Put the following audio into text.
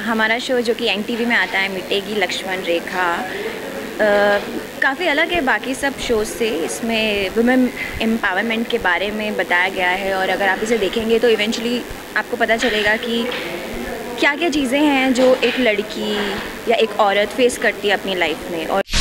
हमारा शो जो कि एनटीवी में आता है, मिटेगी लक्ष्मण रेखा, काफ़ी अलग है बाकी सब शोज़ से। इसमें वुमेन एम्पावरमेंट के बारे में बताया गया है और अगर आप इसे देखेंगे तो इवेंचुअली आपको पता चलेगा कि क्या क्या चीज़ें हैं जो एक लड़की या एक औरत फेस करती है अपनी लाइफ में। और